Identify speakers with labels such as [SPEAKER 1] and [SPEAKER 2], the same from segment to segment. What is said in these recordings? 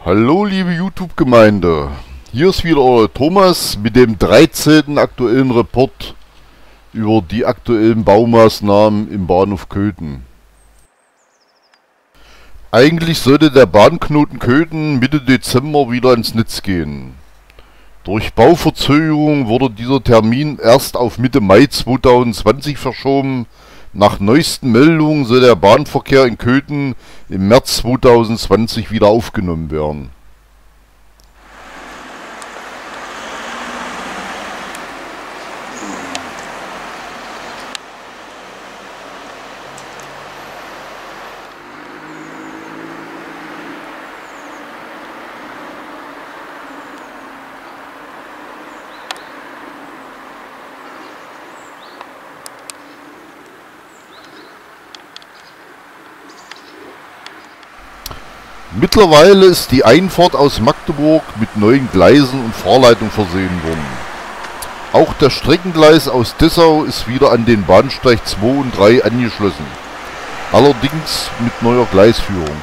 [SPEAKER 1] Hallo liebe YouTube-Gemeinde, hier ist wieder euer Thomas mit dem 13. aktuellen Report über die aktuellen Baumaßnahmen im Bahnhof Köthen. Eigentlich sollte der Bahnknoten Köthen Mitte Dezember wieder ins Netz gehen. Durch Bauverzögerung wurde dieser Termin erst auf Mitte Mai 2020 verschoben. Nach neuesten Meldungen soll der Bahnverkehr in Köthen im März 2020 wieder aufgenommen werden. Mittlerweile ist die Einfahrt aus Magdeburg mit neuen Gleisen und Fahrleitung versehen worden. Auch das Streckengleis aus Dessau ist wieder an den Bahnsteig 2 und 3 angeschlossen, allerdings mit neuer Gleisführung.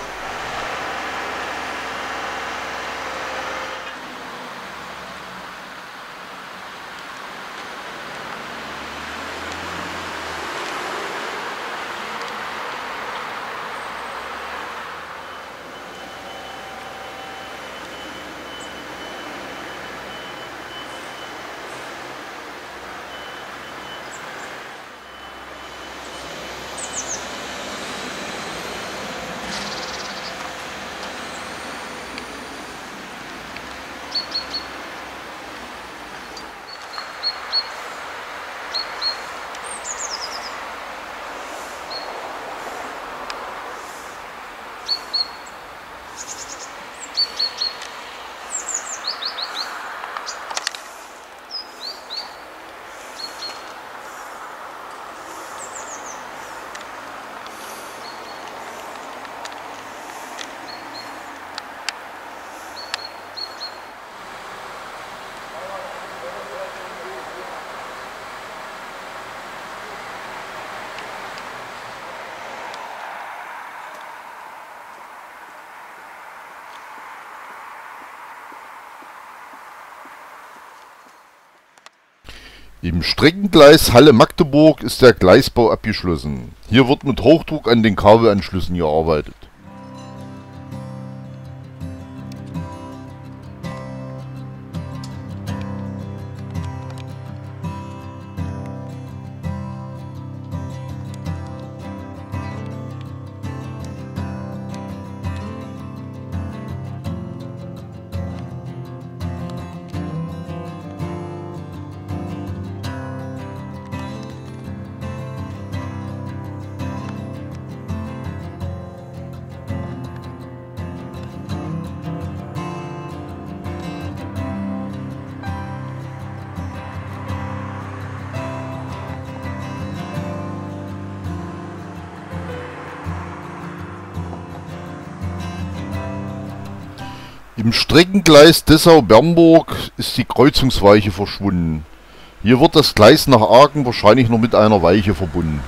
[SPEAKER 1] Im Streckengleis Halle-Magdeburg ist der Gleisbau abgeschlossen. Hier wird mit Hochdruck an den Kabelanschlüssen gearbeitet. Im Streckengleis Dessau-Bernburg ist die Kreuzungsweiche verschwunden. Hier wird das Gleis nach Aachen wahrscheinlich noch mit einer Weiche verbunden.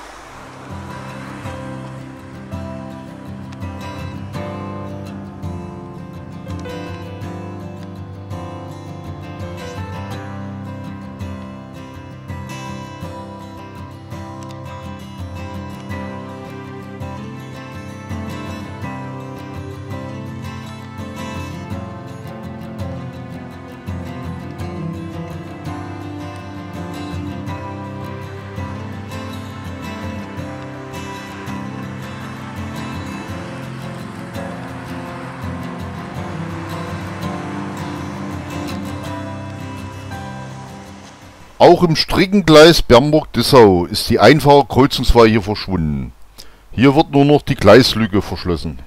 [SPEAKER 1] Auch im Streckengleis Bernburg-Dessau ist die einfache Kreuzungsweiche verschwunden. Hier wird nur noch die Gleislücke verschlossen.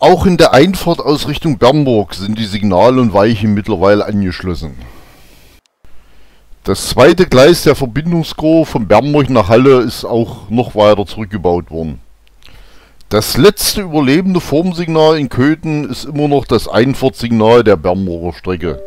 [SPEAKER 1] Auch in der Einfahrt aus Richtung Bernburg sind die Signal- und Weichen mittlerweile angeschlossen. Das zweite Gleis der Verbindungskurve von Bernburg nach Halle ist auch noch weiter zurückgebaut worden. Das letzte überlebende Formsignal in Köthen ist immer noch das Einfahrtssignal der Bernburger Strecke.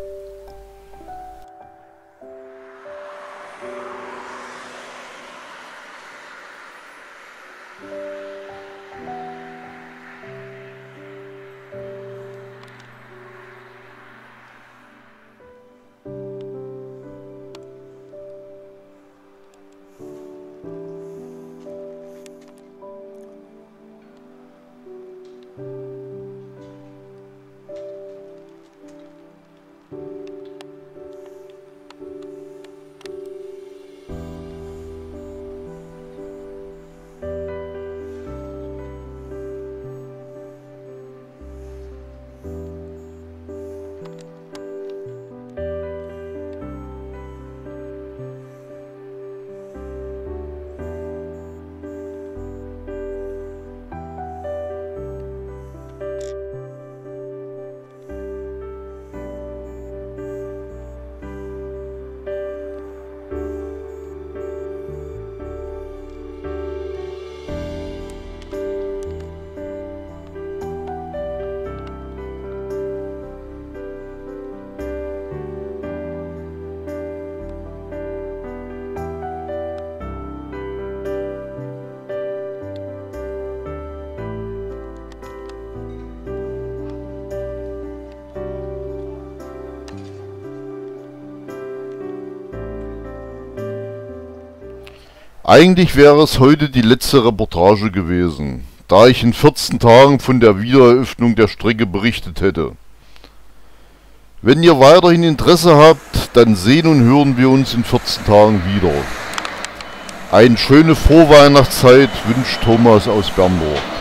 [SPEAKER 1] Eigentlich wäre es heute die letzte Reportage gewesen, da ich in 14 Tagen von der Wiedereröffnung der Strecke berichtet hätte. Wenn ihr weiterhin Interesse habt, dann sehen und hören wir uns in 14 Tagen wieder. Eine schöne Vorweihnachtszeit wünscht Thomas aus Bernburg.